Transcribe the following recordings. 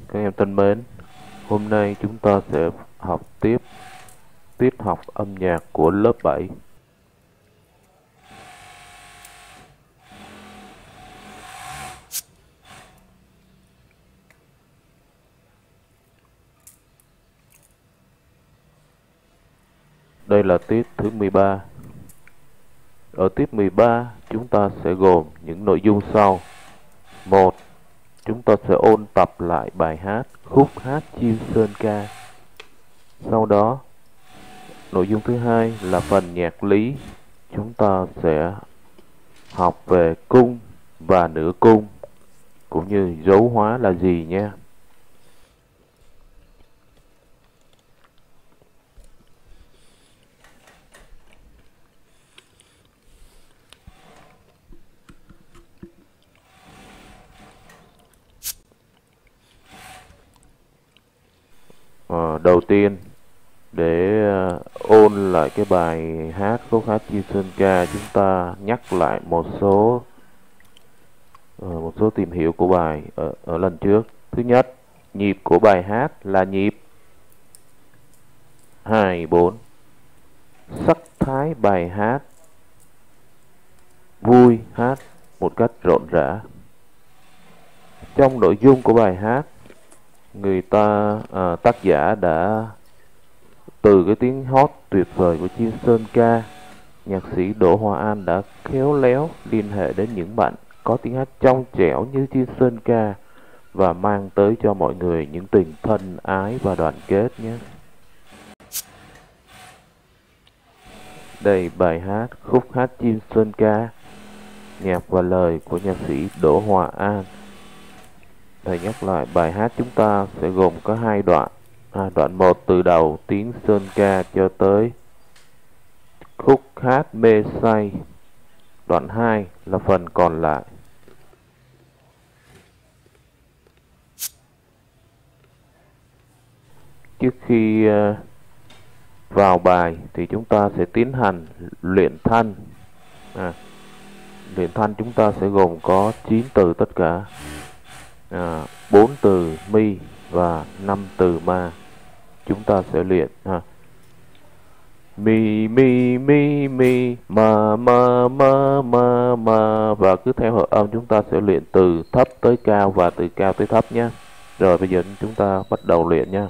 Các em thân mến, hôm nay chúng ta sẽ học tiếp tiết học âm nhạc của lớp 7. Đây là tiết thứ 13. Ở tiết 13, chúng ta sẽ gồm những nội dung sau. 1. Chúng ta sẽ ôn tập lại bài hát Khúc hát chim sơn ca. Sau đó, nội dung thứ hai là phần nhạc lý. Chúng ta sẽ học về cung và nửa cung, cũng như dấu hóa là gì nha. Đầu tiên, để ôn lại cái bài hát Khúc hát chim sơn ca, chúng ta nhắc lại một số tìm hiểu của bài ở lần trước. Thứ nhất, nhịp của bài hát là nhịp 2-4. Sắc thái bài hát vui, hát một cách rộn rã. Trong nội dung của bài hát, tác giả đã từ cái tiếng hót tuyệt vời của chim sơn ca, nhạc sĩ Đỗ Hòa An đã khéo léo liên hệ đến những bạn có tiếng hát trong trẻo như chim sơn ca và mang tới cho mọi người những tình thân ái và đoàn kết nhé. Đây bài hát Khúc hát chim sơn ca, nhạc và lời của nhạc sĩ Đỗ Hòa An. Thầy nhắc lại, bài hát chúng ta sẽ gồm có hai đoạn. Đoạn 1 từ đầu tiếng sơn ca cho tới khúc hát mê say. Đoạn 2 là phần còn lại. Trước khi vào bài thì chúng ta sẽ tiến hành luyện thanh. Luyện thanh chúng ta sẽ gồm có 9 từ tất cả, 4 từ mi và 5 từ ma. Chúng ta sẽ luyện mi mi mi mi ma ma ma ma ma, và cứ theo hợp âm chúng ta sẽ luyện từ thấp tới cao và từ cao tới thấp nhé. Rồi bây giờ chúng ta bắt đầu luyện nha.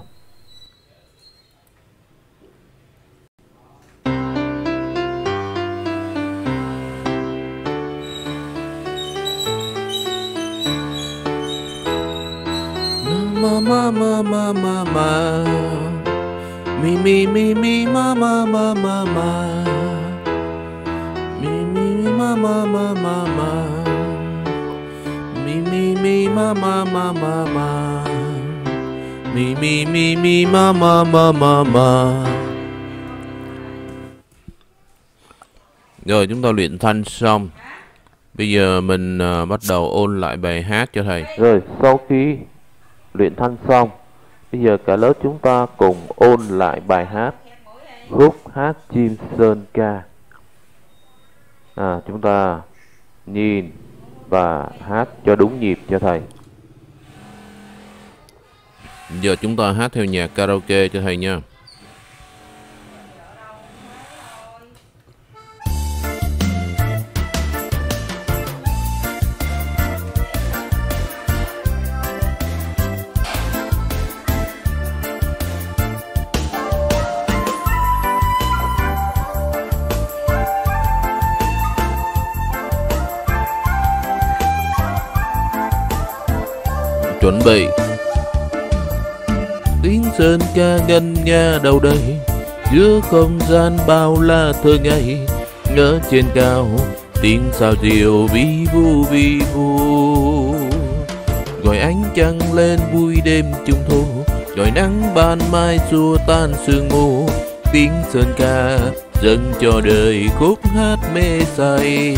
Ma ma ma ma ma ma mi mi mi mi ma ma ma ma ma mi mi mi ma ma ma ma ma mi mi mi ma ma ma ma ma mi mi mi mi ma ma ma ma ma. Rồi chúng ta luyện thanh xong. Bây giờ mình bắt đầu ôn lại bài hát cho thầy. Rồi sau khi luyện thanh xong, bây giờ cả lớp chúng ta cùng ôn lại bài hát Khúc hát chim sơn ca. Chúng ta nhìn và hát cho đúng nhịp cho thầy. Giờ chúng ta hát theo nhạc karaoke cho thầy nha. Chuẩn bị. Tiếng sơn ca ngân nga đâu đây, giữa không gian bao la thơ ngây. Ngỡ trên cao tiếng sao diều vi vu vi vu, gọi ánh trăng lên vui đêm trung thu, gọi nắng ban mai xua tan sương mù. Tiếng sơn ca dâng cho đời khúc hát mê say.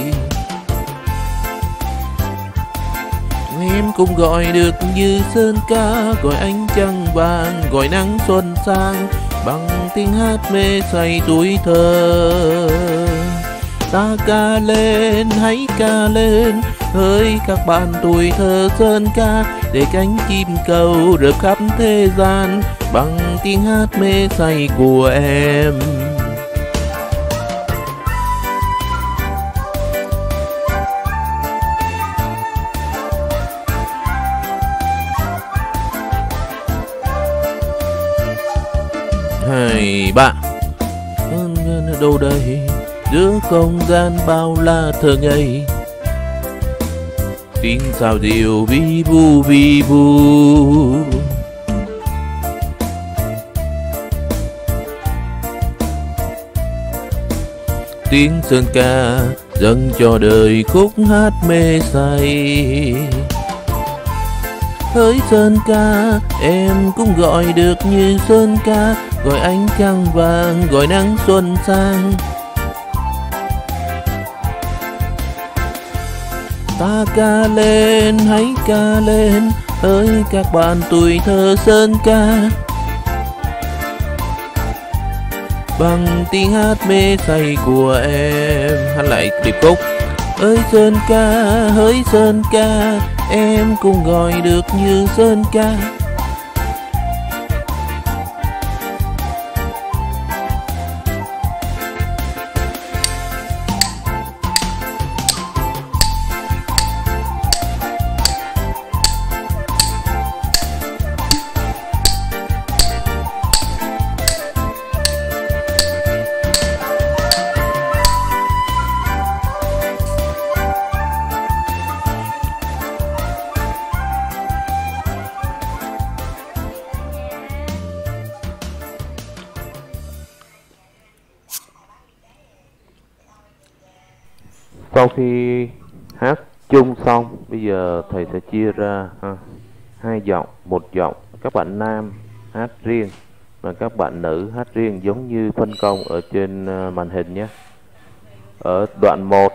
Em cũng gọi được như sơn ca, gọi ánh trăng vàng, gọi nắng xuân sang, bằng tiếng hát mê say tuổi thơ. Ta ca lên, hãy ca lên, hỡi các bạn tuổi thơ sơn ca, để cánh chim cầu rợp khắp thế gian bằng tiếng hát mê say của em. Hai ba. Đâu đây giữa không gian bao la thơ ngây, tiếng sao diều vi vu vi vu. Tiếng sơn ca dâng cho đời khúc hát mê say. Hỡi sơn ca, em cũng gọi được như sơn ca, gọi ánh trăng vàng, gọi nắng xuân sang. Ta ca lên, hãy ca lên, hỡi các bạn tuổi thơ sơn ca, bằng tiếng hát mê say của em. Hát lại điệp khúc. Ơi sơn ca, hỡi sơn ca, em cũng gọi được như sơn ca. Sau khi hát chung xong, bây giờ thầy sẽ chia ra hai giọng, một giọng các bạn nam hát riêng và các bạn nữ hát riêng, giống như phân công ở trên màn hình nhé. Ở đoạn 1,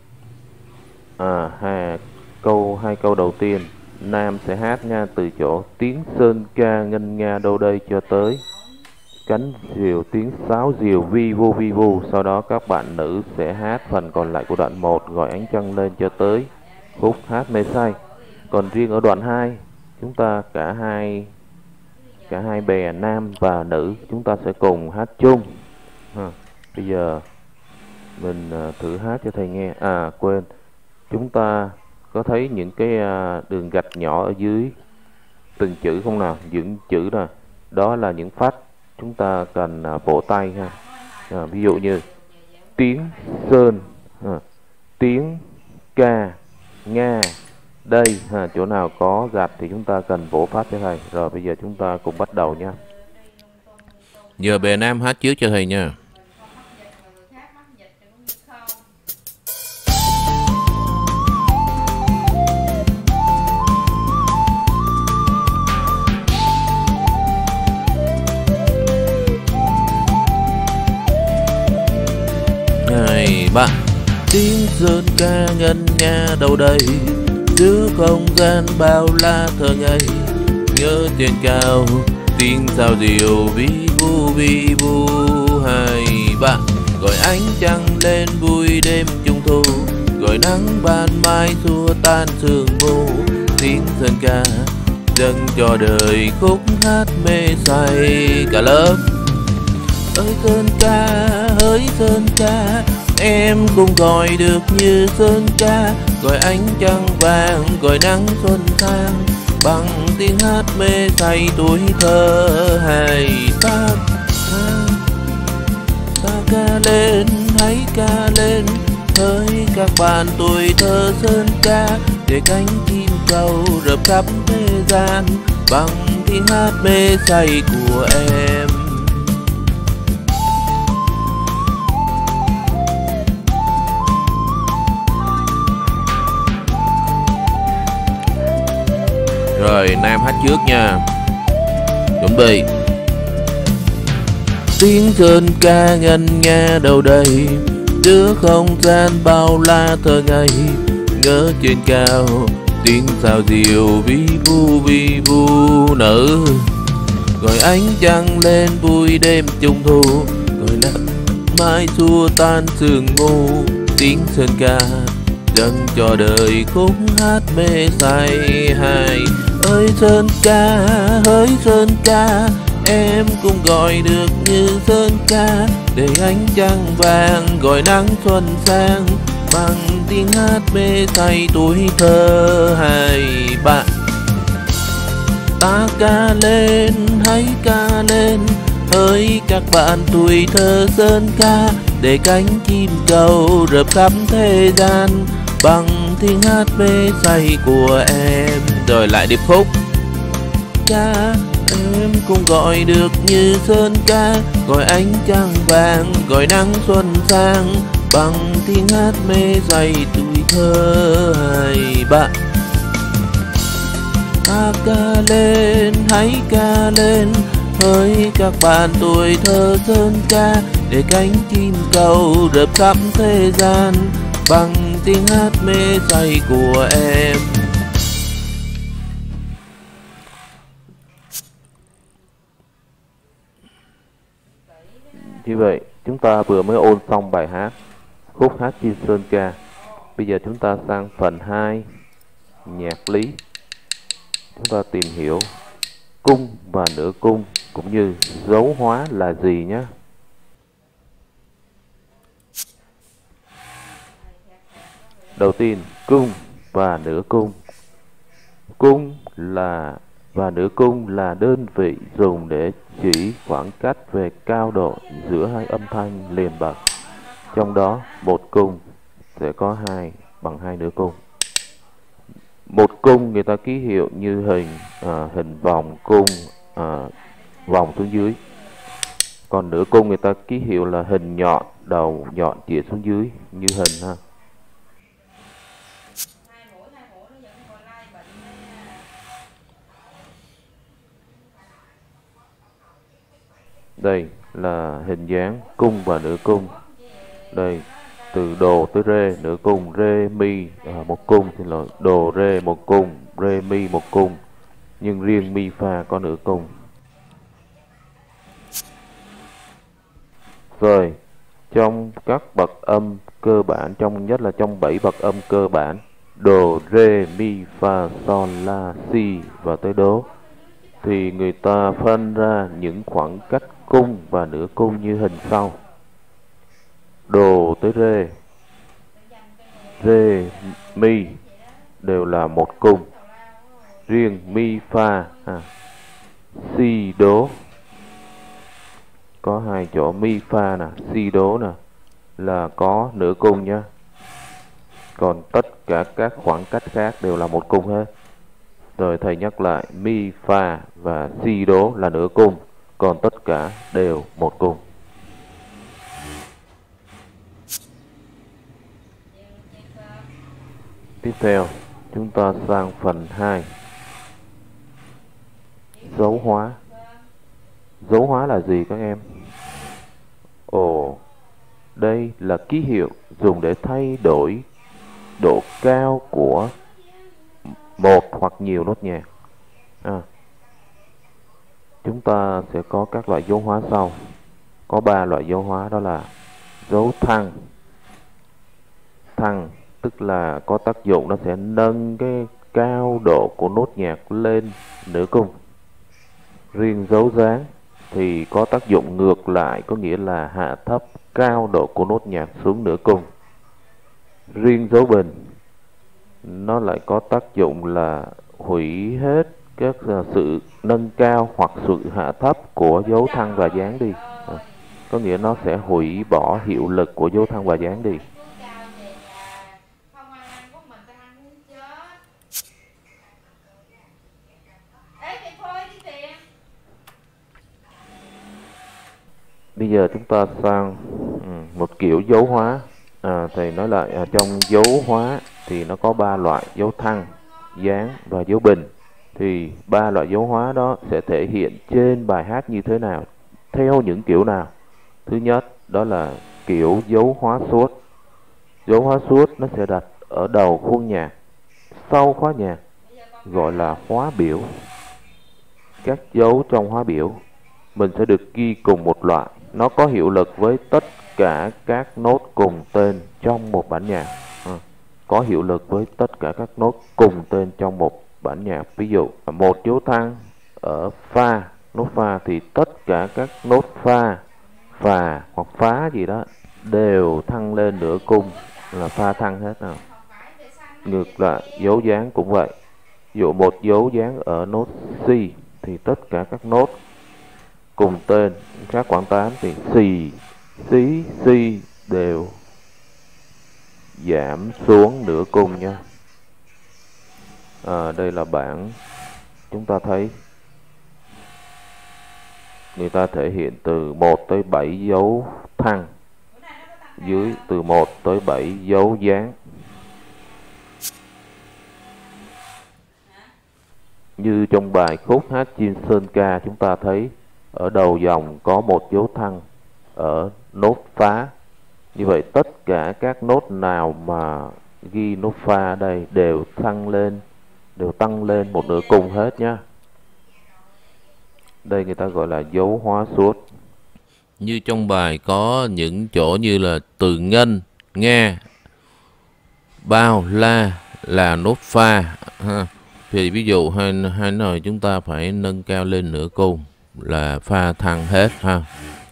hai câu đầu tiên, nam sẽ hát nha, từ chỗ tiếng sơn ca ngân nga đâu đây cho tới cánh diều, tiếng sáo diều vi vu. Sau đó các bạn nữ sẽ hát phần còn lại của đoạn 1, gọi ánh trăng lên cho tới khúc hát mê say. Còn riêng ở đoạn 2, chúng ta cả hai bè nam và nữ chúng ta sẽ cùng hát chung. Bây giờ mình thử hát cho thầy nghe. Quên, chúng ta có thấy những cái đường gạch nhỏ ở dưới từng chữ không nào? Những chữ nè, đó là những phát chúng ta cần vỗ tay ha. Ví dụ như tiếng sơn, tiếng ca, nga, đây, chỗ nào có gạch thì chúng ta cần vỗ phát cho thầy. Rồi bây giờ chúng ta cùng bắt đầu nha. Giờ bè nam hát trước cho thầy nha. Hai ba. Tiếng sơn ca ngân nga đâu đây giữa không gian bao la thơ ngây, nhớ trên cao tiếng sao diều vi vu. Hai ba. Gọi ánh trăng lên vui đêm trung thu, gọi nắng ban mai xua tan sương mù. Tiếng sơn ca dâng cho đời khúc hát mê say cả lớp. Ơi sơn ca, hỡi sơn ca, em cũng gọi được như sơn ca, gọi ánh trăng vàng, gọi nắng xuân sang, bằng tiếng hát mê say tuổi thơ. Hai ta ca lên, hãy ca lên, hỡi các bạn tuổi thơ sơn ca, để cánh chim cầu rợp khắp thế gian bằng tiếng hát mê say của em. Rồi nam hát trước nha. Chuẩn bị. Tiếng sơn ca ngân nga đâu đây giữa không gian bao la thơ ngây, ngỡ trên cao tiếng sao diều vi vu. Nữ gọi ánh trăng lên vui đêm trung thu, gọi nắng mai xua tan sương mù. tiếng sơn ca dâng cho đời khúc hát mê say. Hai ơi sơn ca, hỡi sơn ca, em cũng gọi được như sơn ca, để ánh trăng vàng gọi nắng xuân sang, bằng tiếng hát mê say tuổi thơ. Hai ba ta ca lên, hãy ca lên, hỡi các bạn tuổi thơ sơn ca, để cánh chim cầu rợp khắp thế gian, bằng tiếng hát mê say của em. Rồi lại điệp khúc. Ca em cũng gọi được như sơn ca, gọi ánh trăng vàng gọi nắng xuân sang, bằng tiếng hát mê say tuổi thơ. Hai ba ta ca lên, hãy ca lên, hỡi các bạn tuổi thơ sơn ca, để cánh chim cầu rợp khắp thế gian, bằng tiếng hát mê say của em. Như vậy chúng ta vừa mới ôn xong bài hát khúc hát chim sơn ca. Bây giờ chúng ta sang phần 2 nhạc lý. Chúng ta tìm hiểu cung và nửa cung cũng như dấu hóa là gì nhé. Đầu tiên, cung và nửa cung. Cung và nửa cung là đơn vị dùng để chỉ khoảng cách về cao độ giữa hai âm thanh liền bậc. Trong đó, một cung sẽ có bằng hai nửa cung. Một cung người ta ký hiệu như hình vòng cung vòng xuống dưới. Còn nửa cung người ta ký hiệu là hình nhọn, đầu nhọn chĩa xuống dưới như hình ha. Đây là hình dáng cung và nửa cung. Đây, từ đồ tới rê nửa cung, rê mi một cung, xin lỗi, đồ rê một cung, rê mi một cung, nhưng riêng mi pha có nửa cung. Rồi, trong các bậc âm cơ bản, nhất là trong 7 bậc âm cơ bản, đồ, rê, mi, fa, sol, la, si và tới đố, thì người ta phân ra những khoảng cách cung và nửa cung như hình sau. Đồ tới rê, rê, mi đều là một cung. Riêng mi, fa, si, đố có hai chỗ mi, fa nè, si, đố nè là có nửa cung nhá. Còn tất cả các khoảng cách khác đều là một cung hết. Rồi thầy nhắc lại, mi, fa và si, đố là nửa cung, còn tất cả đều một cung. Tiếp theo, chúng ta sang phần 2. Dấu hóa. Dấu hóa là gì các em? Đây là ký hiệu dùng để thay đổi độ cao của một hoặc nhiều nốt nhạc. Chúng ta sẽ có các loại dấu hóa sau. Có 3 loại dấu hóa, đó là dấu thăng. Thăng tức là có tác dụng nó sẽ nâng cái cao độ của nốt nhạc lên nửa cung. Riêng dấu dáng thì có tác dụng ngược lại, có nghĩa là hạ thấp cao độ của nốt nhạc xuống nửa cung. Riêng dấu bình nó lại có tác dụng là hủy hết các sự nâng cao hoặc sự hạ thấp của dấu thăng và dáng đi. Có nghĩa nó sẽ hủy bỏ hiệu lực của dấu thăng và dáng đi. Bây giờ chúng ta sang một kiểu dấu hóa. Thầy nói lại, trong dấu hóa thì nó có 3 loại: dấu thăng, dáng và dấu bình. Thì 3 loại dấu hóa đó sẽ thể hiện trên bài hát như thế nào, theo những kiểu nào. Thứ nhất đó là kiểu dấu hóa suốt. Dấu hóa suốt nó sẽ đặt ở đầu khuôn nhạc, sau khóa nhạc, gọi là hóa biểu. Các dấu trong hóa biểu mình sẽ được ghi cùng một loại, nó có hiệu lực với tất cả các nốt cùng tên trong một bản nhạc. Có hiệu lực với tất cả các nốt cùng tên trong một bản nhạc. Ví dụ một dấu thăng ở pha, nốt pha thì tất cả các nốt pha, phà hoặc phá gì đó đều thăng lên nửa cung, là pha thăng hết nào. Ngược lại dấu dáng cũng vậy. Ví dụ một dấu dáng ở nốt Si thì tất cả các nốt cùng tên các quãng 8 thì xì, xí, si đều giảm xuống nửa cung nha. Đây là bảng chúng ta thấy người ta thể hiện từ 1 tới 7 dấu thăng, dưới từ 1 tới 7 dấu dáng. Như trong bài khúc hát chim sơn ca, chúng ta thấy ở đầu dòng có một dấu thăng ở nốt phá. Như vậy tất cả các nốt nào mà ghi nốt pha ở đây đều tăng lên một nửa cung hết nhá. Đây người ta gọi là dấu hóa suốt. Như trong bài có những chỗ như là từ ngân, nghe, bao, la là nốt pha ha. Thì ví dụ hai nơi chúng ta phải nâng cao lên nửa cung là pha thăng hết ha.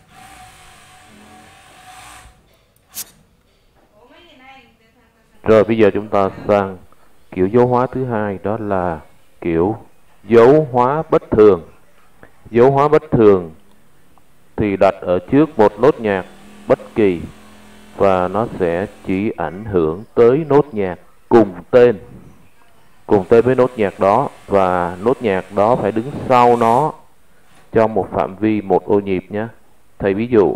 Rồi bây giờ chúng ta sang kiểu dấu hóa thứ hai, đó là kiểu dấu hóa bất thường. Dấu hóa bất thường thì đặt ở trước một nốt nhạc bất kỳ và nó sẽ chỉ ảnh hưởng tới nốt nhạc cùng tên với nốt nhạc đó, và nốt nhạc đó phải đứng sau nó trong một phạm vi một ô nhịp nhé. Thầy ví dụ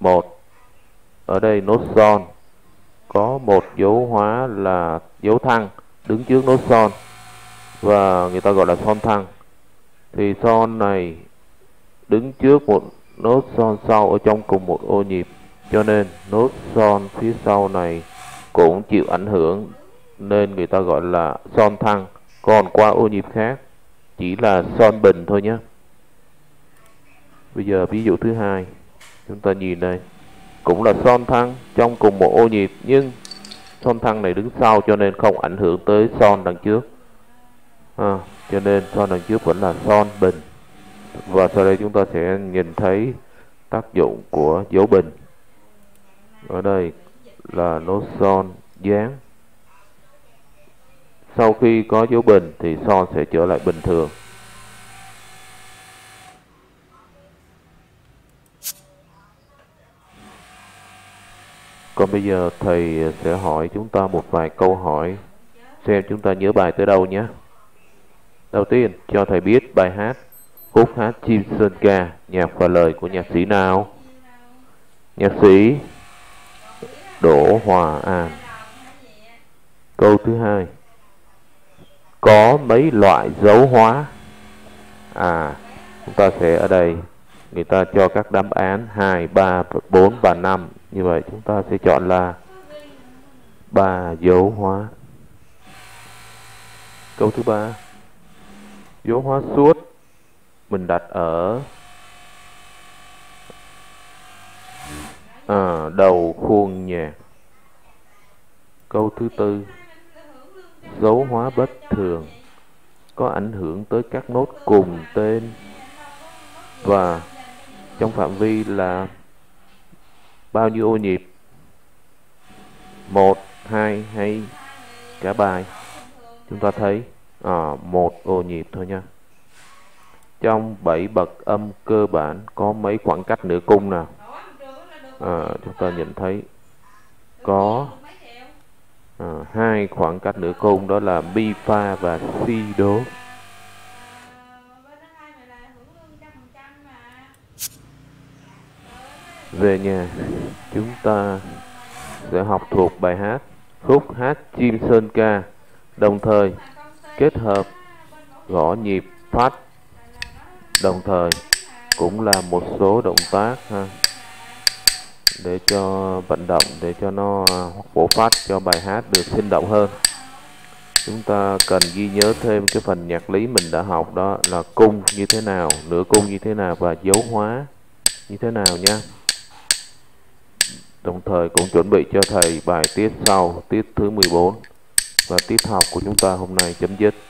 ở đây nốt son có một dấu hóa là dấu thăng đứng trước nốt son và người ta gọi là son thăng, thì son này đứng trước một nốt son sau ở trong cùng một ô nhịp, cho nên nốt son phía sau này cũng chịu ảnh hưởng, nên người ta gọi là son thăng. Còn qua ô nhịp khác chỉ là son bình thôi nhé. Bây giờ ví dụ thứ hai, chúng ta nhìn đây, cũng là son thăng trong cùng một ô nhịp, nhưng son thăng này đứng sau cho nên không ảnh hưởng tới son đằng trước, cho nên son đằng trước vẫn là son bình. Và sau đây chúng ta sẽ nhìn thấy tác dụng của dấu bình. Ở đây là nốt son dáng. Sau khi có dấu bình thì son sẽ trở lại bình thường. Còn bây giờ thầy sẽ hỏi chúng ta một vài câu hỏi, xem chúng ta nhớ bài tới đâu nhé. Đầu tiên, cho thầy biết bài hát khúc hát chim sơn ca, nhạc và lời của nhạc sĩ nào? Nhạc sĩ Đỗ Hòa An. Câu thứ hai, có mấy loại dấu hóa? Chúng ta sẽ ở đây người ta cho các đáp án 2, 3, 4 và 5. Như vậy chúng ta sẽ chọn là 3 dấu hóa. Câu thứ ba, dấu hóa suốt mình đặt ở đầu khuôn nhạc. Câu thứ tư, dấu hóa bất thường có ảnh hưởng tới các nốt cùng tên và trong phạm vi là bao nhiêu ô nhịp? 1, 2 hay cả bài? Chúng ta thấy 1 ô nhịp thôi nha. Trong 7 bậc âm cơ bản có mấy khoảng cách nửa cung nào? Chúng ta nhận thấy có 2 khoảng cách nửa cung, đó là mi pha và si đố. Về nhà chúng ta sẽ học thuộc bài hát khúc hát chim sơn ca, đồng thời kết hợp gõ nhịp phát, đồng thời cũng là một số động tác để cho vận động, để cho nó bổ phát cho bài hát được sinh động hơn. Chúng ta cần ghi nhớ thêm cái phần nhạc lý mình đã học, đó là cung như thế nào, nửa cung như thế nào và dấu hóa như thế nào nha. Đồng thời cũng chuẩn bị cho thầy bài tiết sau, tiết thứ 14. Và tiết học của chúng ta hôm nay chấm dứt.